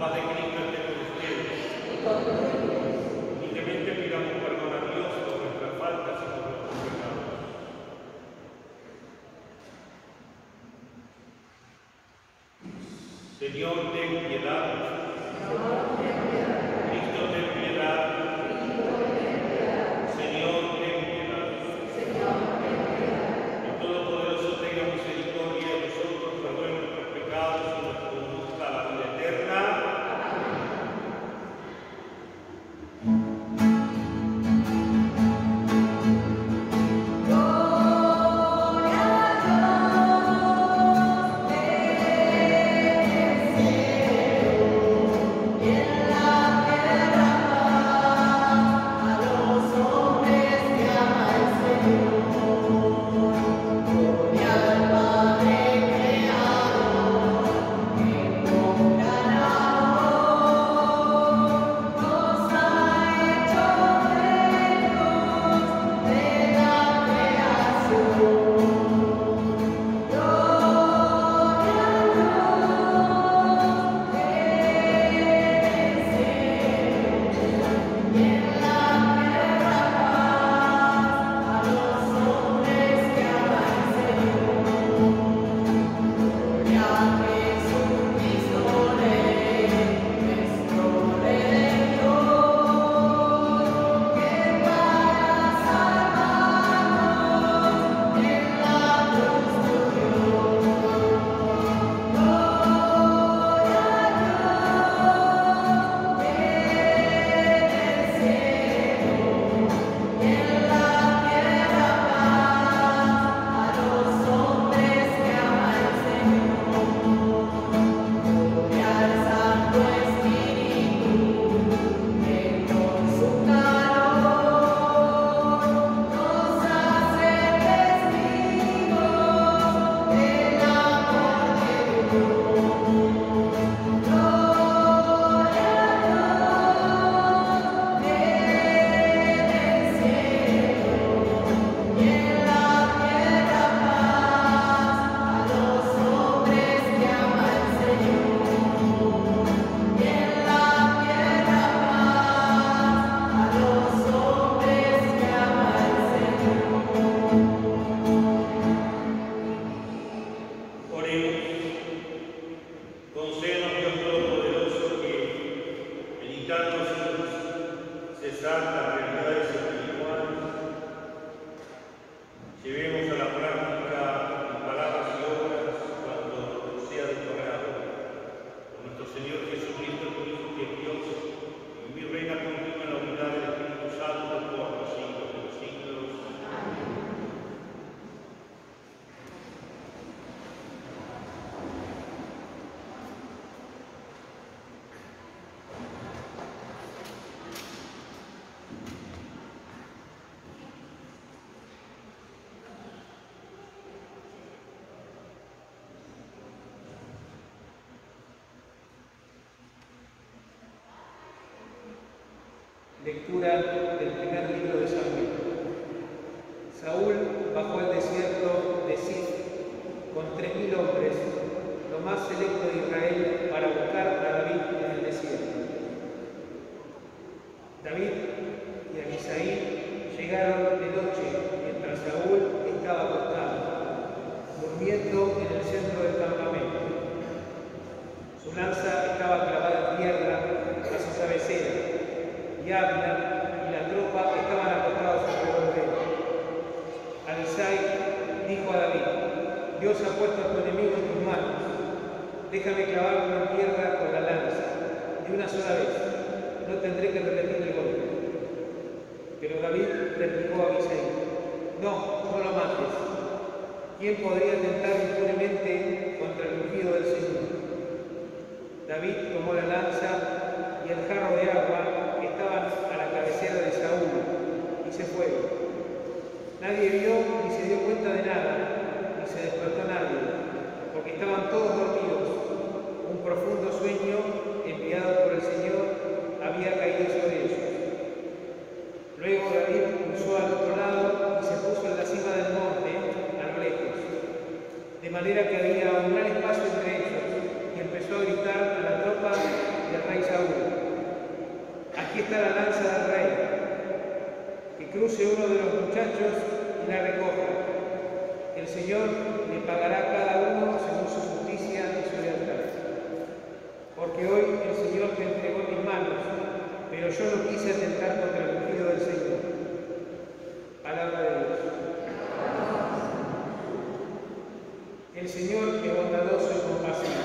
paz de Cristo esté con ustedes. Humildemente pidamos perdón a Dios por nuestras faltas y por nuestros pecados. Señor, ten piedad. Cristo, ten piedad. Señor, ten piedad. El Todopoderoso tenga misericordia de nosotros, perdone nuestros pecados y nos conduzca a la vida eterna. Lectura del primer libro de Samuel. Saúl bajó al desierto de Zif con 3.000 hombres, lo más selecto de Israel, para buscar a David en el desierto. David y Abisai llegaron de noche mientras Saúl estaba acostado, durmiendo en el centro del campamento. Su lanza estaba clavada en tierra a su cabecera, y Abner y la tropa estaban acostados alrededor de él. Abisai dijo a David: Dios ha puesto a tu enemigo en tus manos. Déjame clavarlo en tierra con la lanza, de una sola vez. No tendré que repetir el golpe. Pero David replicó a Abisai: No, no lo mates. ¿Quién podría tentar impunemente contra el ungido del Señor? David tomó la lanza y el jarro de agua que estaban a la cabecera de Saúl y se fue. Nadie vio ni se dio cuenta de nada, ni se despertó nadie, porque estaban todos dormidos. Un profundo sueño enviado por el Señor había caído sobre ellos. Luego David cruzó al otro lado y se puso en la cima del monte, a lo lejos, de manera que había un gran espacio entre ellos, y empezó a gritar a la tropa y a sienta la lanza del rey, que cruce uno de los muchachos y la recoja. El Señor le pagará a cada uno según su justicia y su lealtad. Porque hoy el Señor te entregó en mis manos, pero yo no quise atentar contra el ungido del Señor. Palabra de Dios. El Señor es bondadoso y compasivo.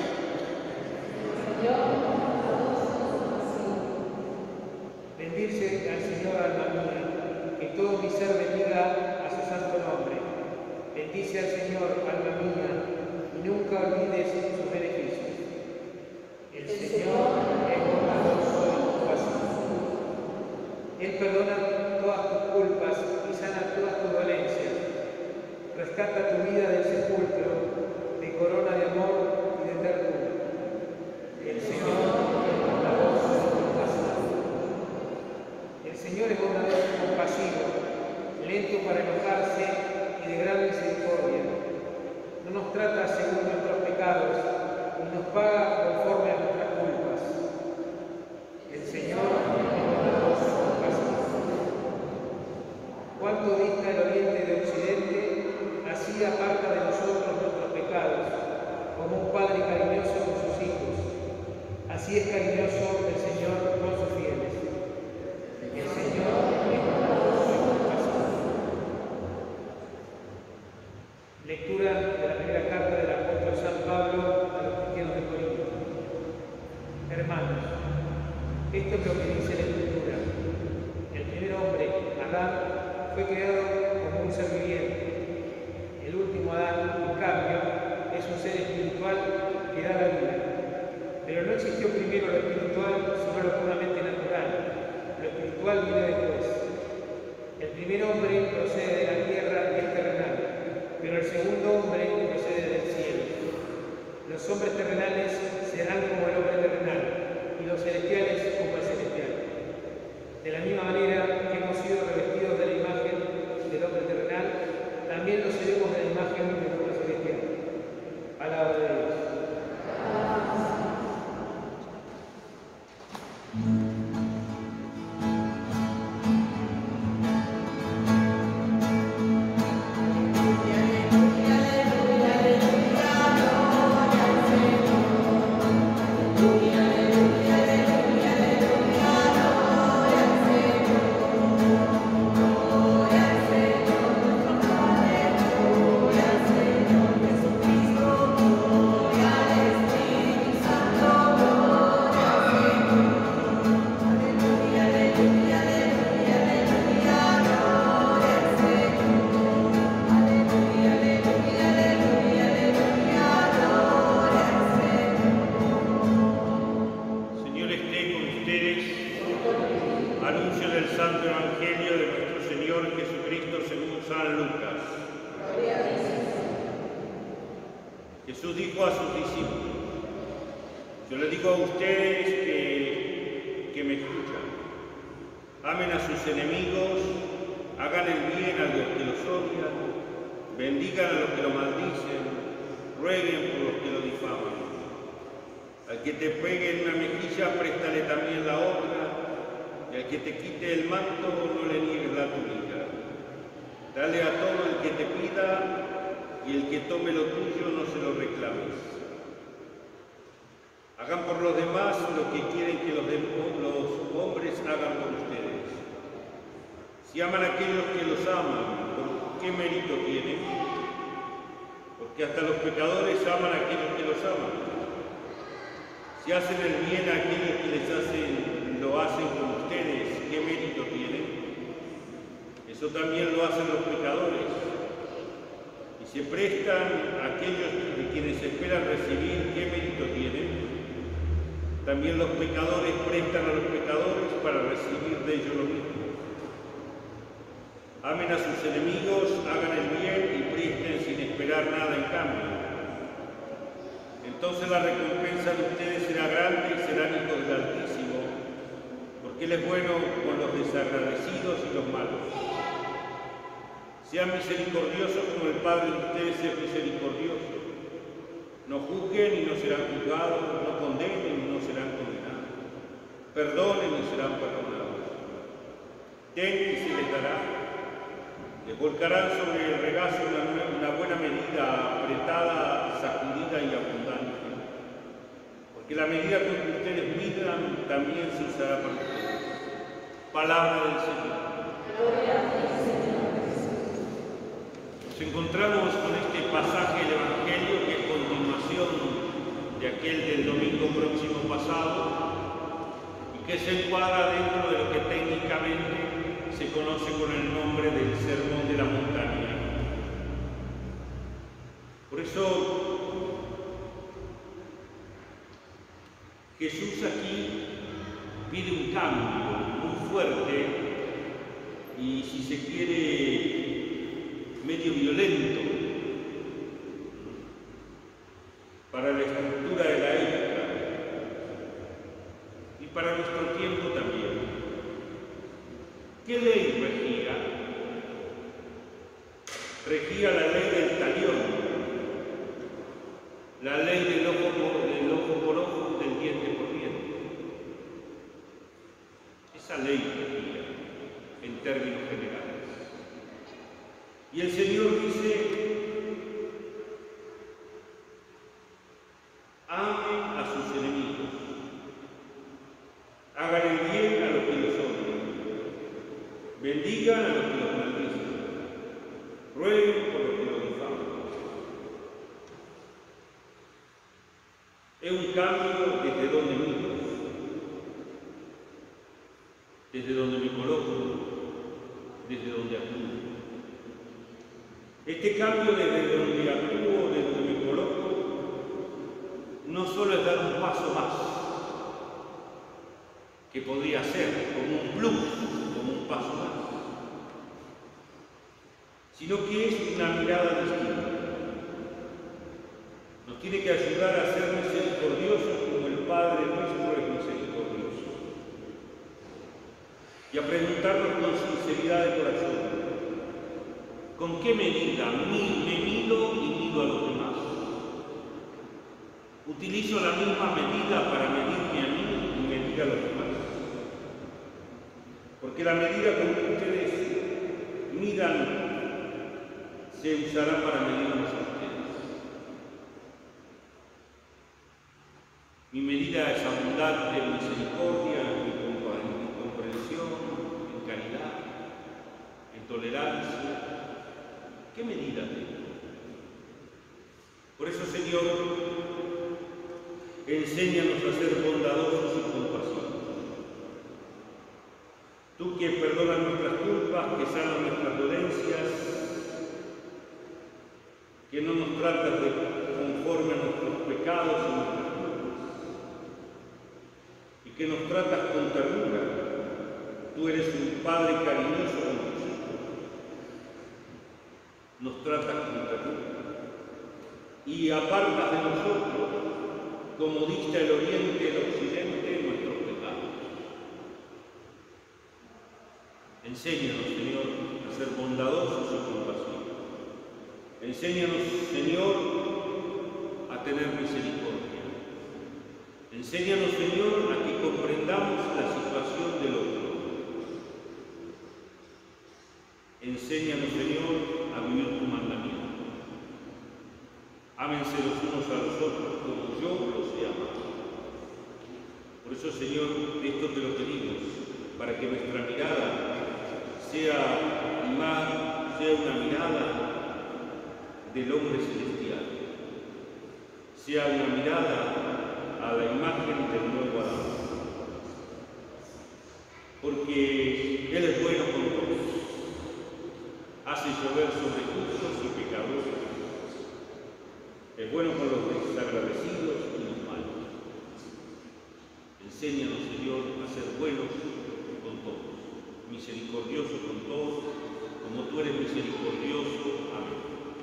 Bendice al Señor, alma mía, que todo mi ser bendiga a su santo nombre. Bendice al Señor, alma mía, y nunca olvides sus beneficios. El Señor es bondadoso y compasivo. Él perdona todas tus culpas y sana todas tus dolencias. Rescata tu vida del sepulcro, te corona de amor y de ternura. El Señor es bondadoso y compasivo. El Señor es bondadoso y compasivo, lento para enojarse y de gran misericordia. No nos trata según nuestros pecados, ni nos paga conforme a nuestras culpas. El Señor es bondadoso y compasivo. Cuánto dista el oriente de occidente, así aparta de nosotros nuestros pecados, como un padre cariñoso con sus hijos. Así es cariñoso el Señor con sus fieles. El Señor es bondadoso y compasivo. Lectura de la primera carta del apóstol San Pablo a los cristianos de Corinto. Hermanos, esto es lo que dice la Escritura. El primer hombre, Adán, fue creado como un ser viviente. El último Adán, en cambio, es un ser espiritual que da la vida. Pero no existió primero lo espiritual, sino lo puramente natural. Lo espiritual viene después. El primer hombre procede de la tierra y es terrenal, pero el segundo hombre procede del cielo. Los hombres terrenales serán como el hombre terrenal, y los celestiales como el celestial. De la misma manera que hemos sido revestidos de la imagen del hombre terrenal, también lo seremos de la imagen del hombre celestial. Palabra de Dios. Anuncio del Santo Evangelio de nuestro Señor Jesucristo según San Lucas. Jesús dijo a sus discípulos: yo les digo a ustedes que me escuchan. Amen a sus enemigos, hagan el bien a los que los odian, bendigan a los que lo maldicen, rueguen por los que lo difaman. Al que te pegue en una mejilla, préstale también la otra, y al que te quite el manto, no le niegues la túnica. Dale a todo el que te pida, y el que tome lo tuyo no se lo reclames. Hagan por los demás lo que quieren que los hombres hagan por ustedes. Si aman a aquellos que los aman, ¿por qué mérito tienen? Porque hasta los pecadores aman a aquellos que los aman. Si hacen el bien a aquellos que lo hacen con ustedes, ¿qué mérito tienen? Eso también lo hacen los pecadores. Y se prestan a aquellos de quienes esperan recibir, ¿qué mérito tienen? También los pecadores prestan a los pecadores para recibir de ellos lo mismo. Amen a sus enemigos, hagan el bien y presten sin esperar nada en cambio. Entonces la recompensa de ustedes será grande y serán hijos del Altísimo, porque Él es bueno con los desagradecidos y los malos. Sean misericordiosos como el Padre de ustedes es misericordioso. No juzguen y no serán juzgados, no condenen y no serán condenados. Perdonen y serán perdonados. Ten y se les dará. Les volcarán sobre el regazo una buena medida, apretada, sacudida y abundante. Porque la medida con que ustedes midan también se usará para ustedes. Palabra del Señor. Nos encontramos con este pasaje del Evangelio que es continuación de aquel del domingo próximo pasado y que se encuadra dentro de lo que técnicamente se conoce con el nombre del Sermón de la Montaña. Por eso Jesús aquí pide un cambio muy fuerte y, si se quiere, medio violento para la estructura de la época y para nuestro tiempo también. ¿Qué ley regía? Regía la ley del talión, la ley del ojo por ojo, del diente por diente. Esa ley regía en términos generales. Y el Señor dice: amen a sus enemigos, hagan el bien a los que los odian, bendigan a los que los maldicen, rueguen por los que los difaman. Es un cambio desde donde miro, desde donde me coloco, desde donde actúo. Este cambio desde donde actúo, desde donde me coloco, no solo es dar un paso más, que podría ser como un plus, como un paso más, sino que es una mirada distinta. Nos tiene que ayudar a ser misericordiosos como el Padre nuestro es misericordioso. Y a preguntarnos con sinceridad de corazón: ¿con qué medida me mido y mido a los demás? ¿Utilizo la misma medida para medirme a mí y medir a los demás? Porque la medida con que ustedes midan se usará para medirnos a ustedes. Mi medida es abundante en misericordia, en comprensión, en caridad, en tolerancia. ¿Qué medida tengo? Por eso, Señor, enséñanos a ser bondadosos y compasivos. Tú que perdonas nuestras culpas, que sanas nuestras dolencias, que no nos tratas de conforme a nuestros pecados y nuestras culpas, y que nos tratas con ternura. Tú eres un Padre cariñoso con tus hijos. Nos tratas con ternura y apartas de nosotros, como dista el oriente y el occidente, nuestros pecados. Enséñanos, Señor, a ser bondadosos y compasivos. Enséñanos, Señor, a tener misericordia. Enséñanos, Señor, a que comprendamos la situación del otro. Enséñanos, Señor, a vivir tu mandamiento. Ámense los unos a los otros como yo los he amado. Por eso, Señor, esto te lo pedimos, para que nuestra mirada sea una mirada del hombre celestial, sea una mirada a la imagen del nuevo Adán. Porque Él es bueno con todos, hace llover sobre justos y pecadores, es bueno con los desagradecidos y los malos. Enséñanos, Señor, a ser buenos con todos, misericordiosos con todos, como tú eres misericordioso. Amén.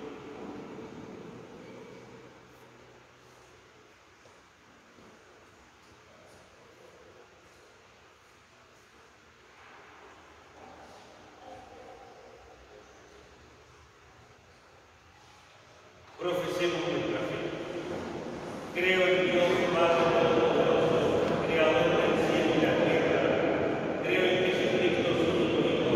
Profesemos nuestra fe. Creo en Dios, Padre Todopoderoso, Creador del cielo y la tierra. Creo en Jesucristo, su único Hijo,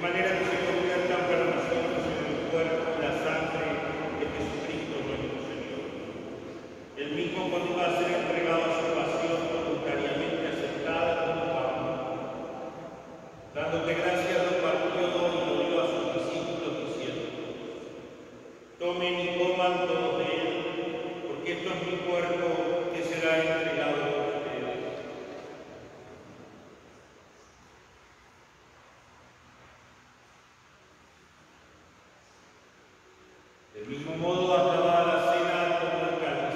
manera que se conviertan para nosotros en el cuerpo y la sangre de Jesucristo nuestro Señor. El mismo cuando iba a ser entregado a su pasión voluntariamente aceptada como pan. Dándote gracias lo partió y lo dio a sus discípulos diciendo: tomen y coman todos de él, porque esto es mi cuerpo que será entregado por ustedes. Del mismo modo, acabada la cena, tomó el cáliz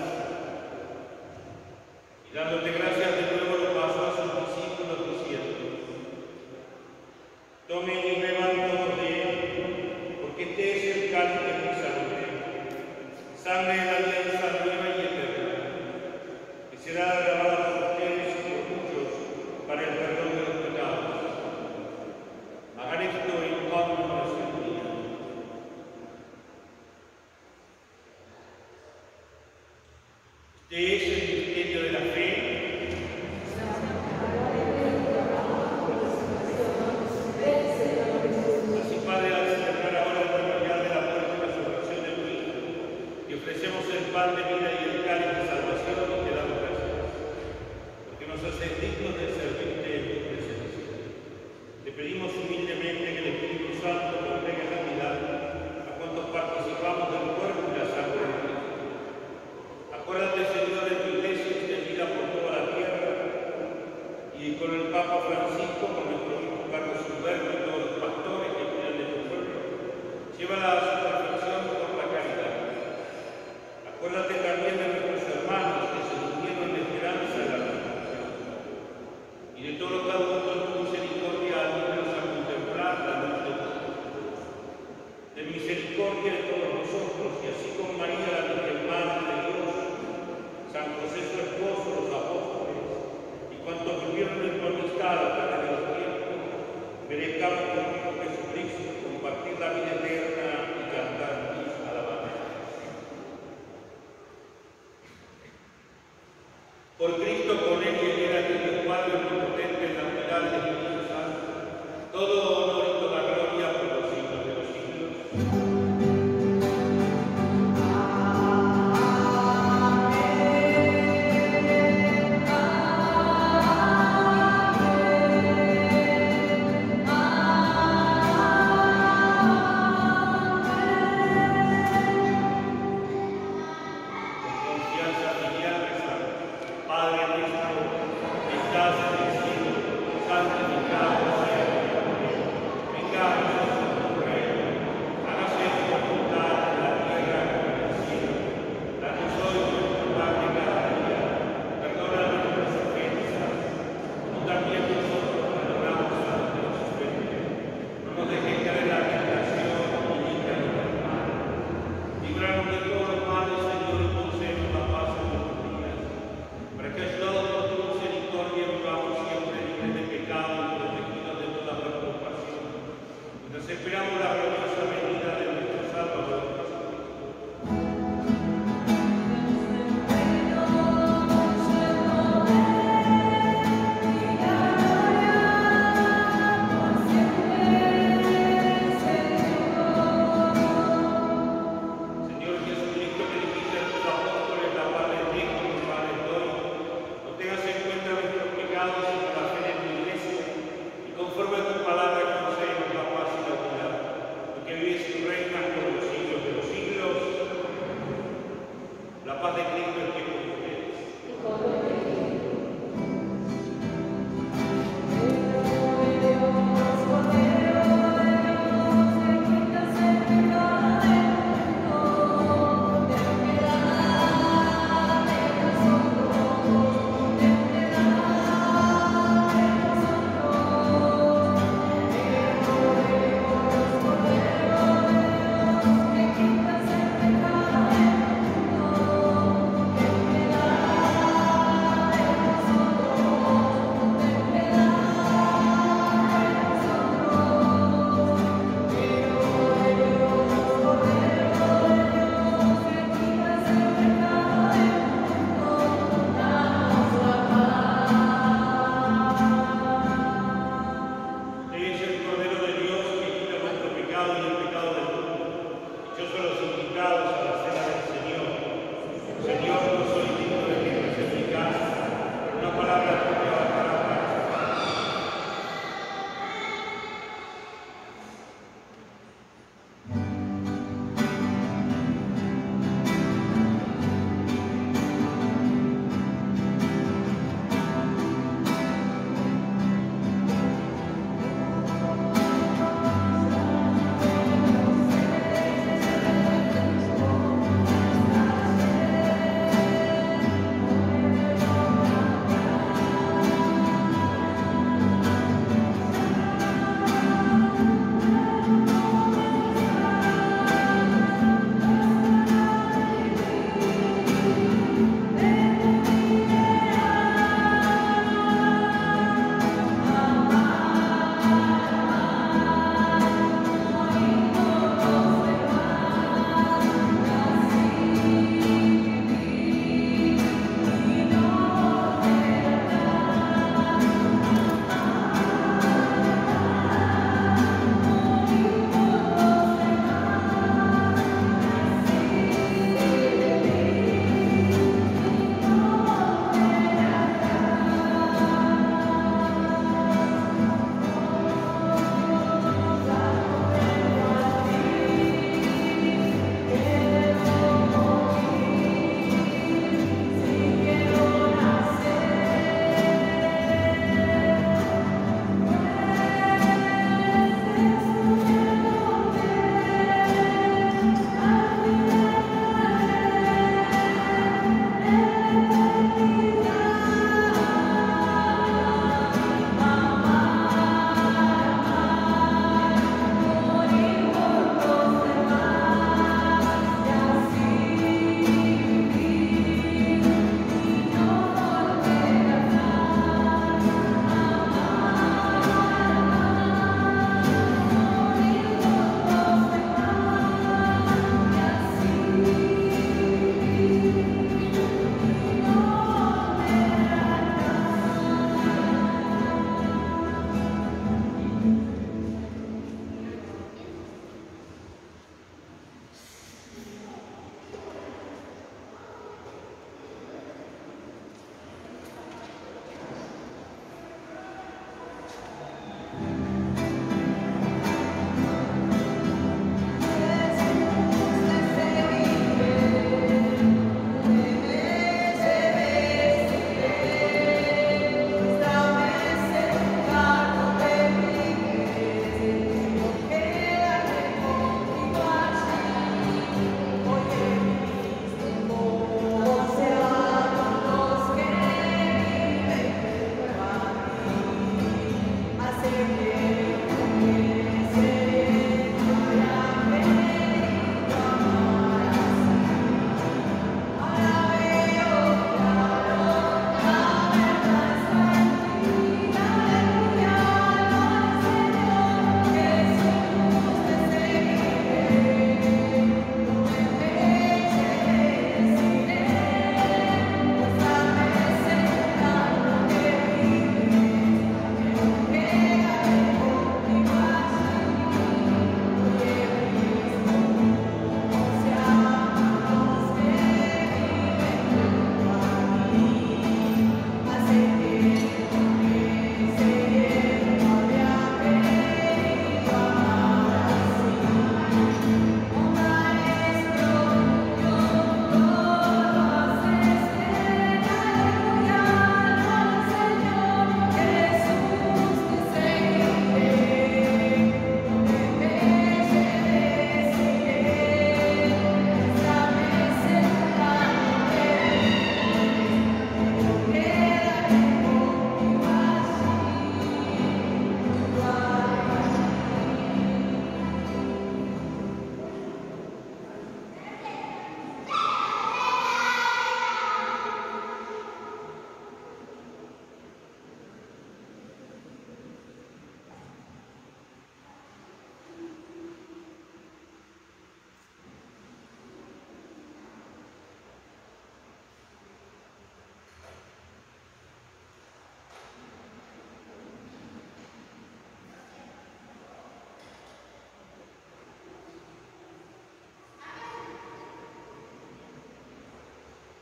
y dándote gracias de nuevo lo pasó a sus discípulos diciendo: tomen y beban todos de él, porque este es el cáliz de mi sangre, sangre de la alianza nueva y eterna, que será derramada por ustedes y por muchos para el perdón de los pecados. Hagan esto en conmemoración mía. Este es el misterio de la fe. Así, Padre, al celebrar ahora el memorial de la muerte y resurrección de tu Hijo, te ofrecemos el pan de vida y el cáliz de salvación y te damos gracias, porque nos haces dignos de servirte en tu presencia. Te pedimos humildemente que el Espíritu Santo congregue en la unidad a cuantos participamos del cuerpo y la sangre de Cristo. Acuérdate, Señor, de tu iglesia extendida por toda la tierra y con el Papa Francisco, con nuestro obispo Carlos Humberto y todos los pastores que cuidan de tu pueblo. Llévala a su perfección por la caridad. Acuérdate también de nuestros hermanos que se durmieron en esperanza de la resurrección. Y de todos los que han vuelto en tu misericordia, ayúdanos a contemplar la luz de tu rostro. Ten misericordia de todos nosotros, y así como María, la Virgen Madre de Dios, San José su esposo, los apóstoles, y cuantos vivieron en tu amistad a través de los tiempos, merezcamos con Cristo Jesucristo compartir la vida eterna y cantar tus alabanzas. Por Cristo, con él y en él, a ti, Dios Padre omnipotente, en la unidad del Espíritu Santo, todo honor y toda gloria por los siglos de los siglos. Padre nuestro, que estás en el cielo, santificado sea tu nombre.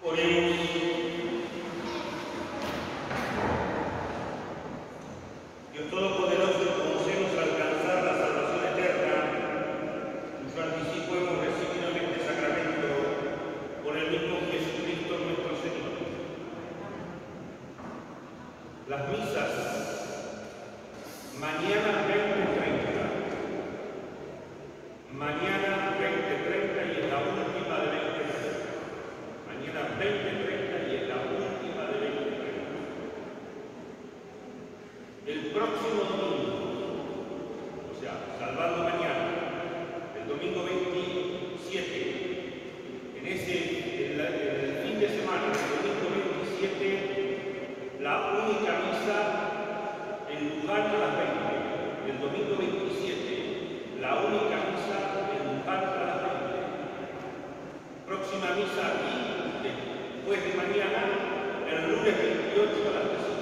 Oremos. Dios Todopoderoso, concédenos alcanzar la salvación eterna, cuyo anticipo hemos recibido en este sacramento, por el mismo Jesucristo nuestro Señor. Las misas, mañana 20:30, mañana 20:30 y en la última de 20:30. Mañana 20:30 y en la última de 20:30. El próximo domingo, o sea, salvando mañana, el domingo 27, en el fin de semana, el domingo 27, la única misa en Luján a las 20. El domingo 27, la única misa en Luján a las 20. Próxima misa aquí, después de mañana, el lunes 28 a las 13.